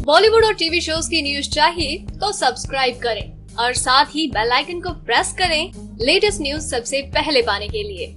बॉलीवुड और TV shows की news चाहिए तो सब्सक्राइब करें और साथ ही बेल आइकन को प्रेस करें लेटेस्ट न्यूज सबसे पहले पाने के लिए।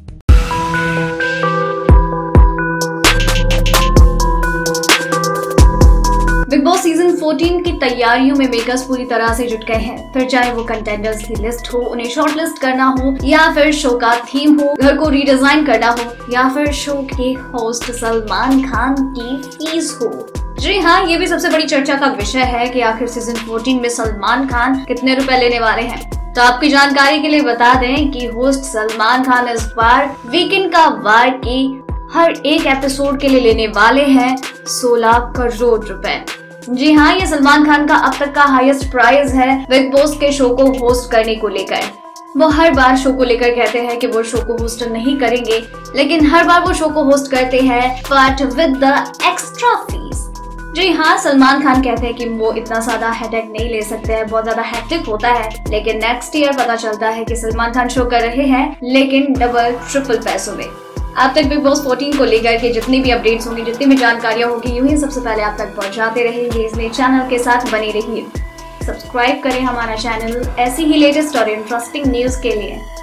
बिग बॉस सीजन 14 की तैयारियों में मेकर्स पूरी तरह से जुट गए हैं। फिर चाहे वो कंटेंडर्स की लिस्ट हो, उन्हें शॉर्टलिस्ट करना हो, या फिर शो का थीम हो, घर को रीडिजाइन करना हो, या फिर शो के होस्ट सलमान खान की फीस हो। जी हाँ, ये भी सबसे बड़ी चर्चा का विषय है कि आखिर सीजन 14 में सलमान खान कितने रुपए लेने वाले हैं। तो आपकी जानकारी के लिए बता दें कि होस्ट सलमान खान इस बार वीकेंड का वार की हर एक एपिसोड के लिए लेने वाले हैं 16 करोड़ रुपए। जी हाँ, ये सलमान खान का अब तक का हाईएस्ट प्राइस है बिग बॉस के शो को होस्ट करने को लेकर। वो हर बार शो को लेकर कहते हैं कि वो शो को होस्ट नहीं करेंगे, लेकिन हर बार वो शो को होस्ट करते हैं but with the extra fees. जी हाँ, सलमान खान कहते हैं कि वो इतना ज्यादा हेडेक नहीं ले सकते हैं, बहुत ज्यादा हेक्टिक होता है। लेकिन नेक्स्ट ईयर पता चलता है कि सलमान खान शो कर रहे हैं, लेकिन डबल ट्रिपल पैसों में। अब तक बिग बॉस 14 को लेकर के जितनी भी अपडेट्स होंगी, जितनी भी जानकारियां होगी, यूं ही सबसे पहले आप तक पहुंचाते रहेंगे। इसलिए चैनल के साथ बने रहिए, सब्सक्राइब करें हमारा चैनल ऐसी ही लेटेस्ट और इंटरेस्टिंग न्यूज के लिए।